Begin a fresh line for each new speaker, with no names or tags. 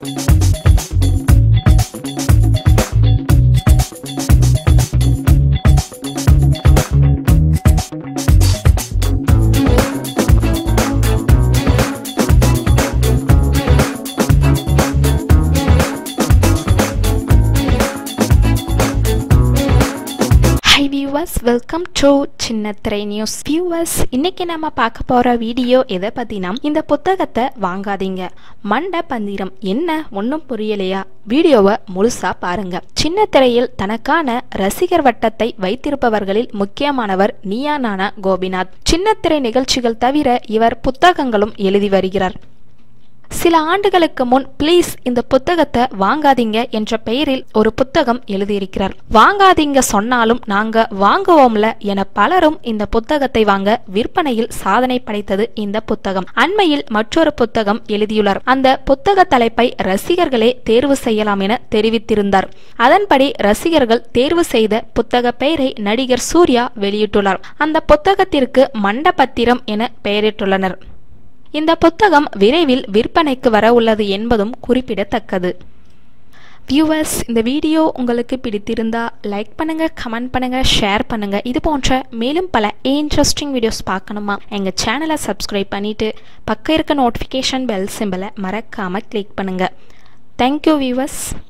Welcome to Chinnathirai news viewers. இன்னைக்கு நம்ம பார்க்க போற வீடியோ எதை பத்தினா, இந்த புத்தகத்தை வாங்காதீங்க, மண்ட பந்திரம். என்ன ஒன்னும் புரியலையா? வீடியோவை முழுசா பாருங்க. சின்னத்திரையில் தனக்கான ரசிகர் வட்டத்தை வைத்திருப்பவர்களில் முக்கியமானவர் நீயா நானா கோபிநாத். சின்னத்திரை நிகழ்ச்சிகள் தவிர இவர் புத்தகங்களும் எழுதி வருகிறார். சில ஆண்டுகளுக்கு முன் ப்ளீஸ் இந்த புத்தகத்தை வாங்காதீங்க என்ற பெயரில் ஒரு புத்தகம் எழுதியிருக்கிறார். வாங்காதீங்க சொன்னாலும் நாங்க வாங்குவோம்ல என பலரும் இந்த புத்தகத்தை வாங்க விற்பனையில் சாதனை படைத்தது இந்த புத்தகம். அண்மையில் மற்றொரு புத்தகம் எழுதியுள்ளார். அந்த புத்தக தலைப்பை ரசிகர்களே தேர்வு செய்யலாம் என தெரிவித்திருந்தார். அதன்படி ரசிகர்கள் தேர்வு செய்த புத்தக பெயரை நடிகர் சூர்யா வெளியிட்டுள்ளார். அந்த புத்தகத்திற்கு மண்டபத்திரம் என பெயரிட்டுள்ளனர். இந்த புத்தகம் விரைவில் விற்பனைக்கு வர உள்ளது என்பதும் குறிப்பிடத்தக்கது. வியூவர்ஸ், இந்த வீடியோ உங்களுக்கு பிடித்திருந்தா லைக் பண்ணுங்க, கமெண்ட் பண்ணுங்க, ஷேர் பண்ணுங்க. இது போன்ற மேலும் பல இன்ட்ரெஸ்டிங் வீடியோஸ் பார்க்கணுமா எங்க சேனலை சப்ஸ்கிரைப் பண்ணிட்டு பக்கம் இருக்க நோட்டிஃபிகேஷன் பெல் சிம்பலை மறக்காம கிளிக் பண்ணுங்க. Thank you viewers.